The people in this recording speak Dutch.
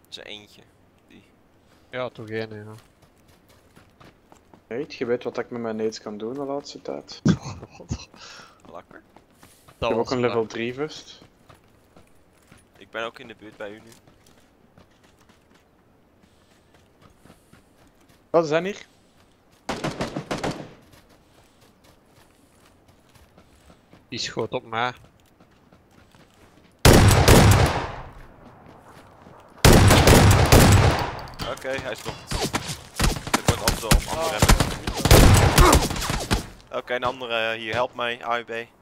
is er eentje. Die. Ja, toch één, ja. Weet, je weet wat ik met mijn nades kan doen de laatste tijd. Lakker. Ik heb ook een level 3 vest. Ik ben ook in de buurt bij u nu. Wat zijn hier? Die schoot op mij. Oké, hij is nog. Ik word andersom, andere. Oké, een andere hier, help mij, AUB.